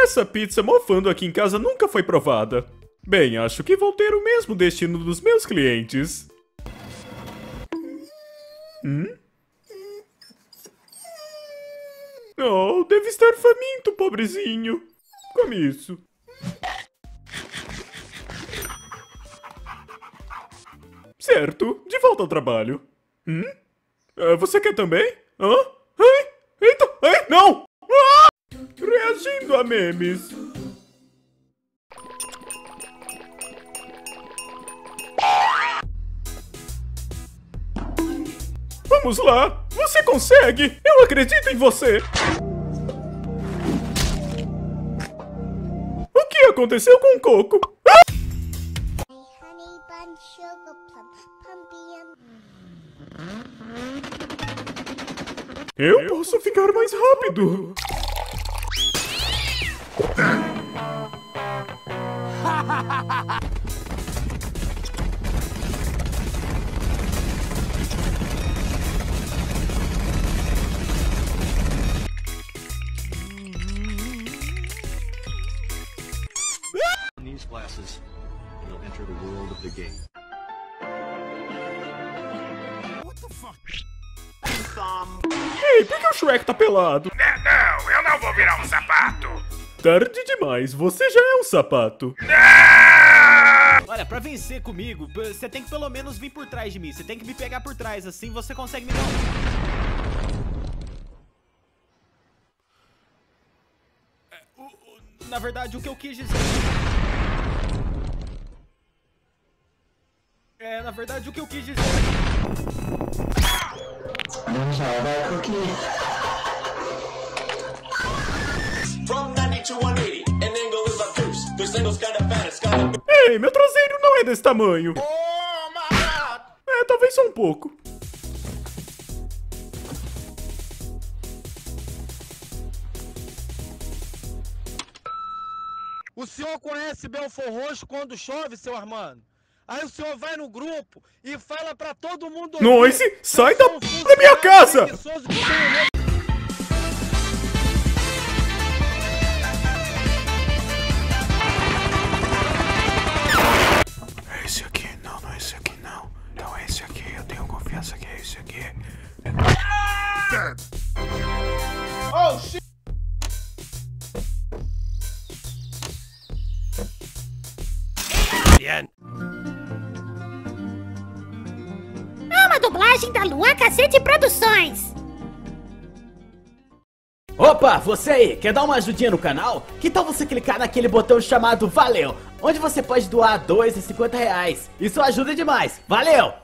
Essa pizza mofando aqui em casa nunca foi provada. Bem, acho que vou ter o mesmo destino dos meus clientes. Oh, deve estar faminto, pobrezinho. Come isso. Certo, de volta ao trabalho. Você quer também? Hã? Ai, eita, ai, não! Ah! Reagindo a memes. Vamos lá, você consegue! Eu acredito em você! O que aconteceu com o Coco? Ah! Eu posso ficar mais rápido! In these classes, you'll enter the world of the game. What the fuck? Ei, por que o Shrek tá pelado? Não, eu não vou virar um sapato. Tarde demais, você já é um sapato. Não! Olha, pra vencer comigo, você tem que pelo menos vir por trás de mim. Você tem que me pegar por trás, assim você consegue me dar Na verdade, o que eu quis dizer... na verdade, o que eu quis dizer... Ei, meu traseiro não é desse tamanho. Talvez só um pouco. O senhor conhece Belfor Roxo quando chove, seu Armando? Aí o senhor vai no grupo e fala pra todo mundo... Noise, sai da minha casa! É esse aqui, não, não é esse aqui não. Então é esse aqui, eu tenho confiança que é esse aqui. Oh, shit! Uma dublagem da Luan Cacete Produções. Opa, você aí, quer dar uma ajudinha no canal? Que tal você clicar naquele botão chamado Valeu, onde você pode doar R$2,50. Isso ajuda demais, valeu!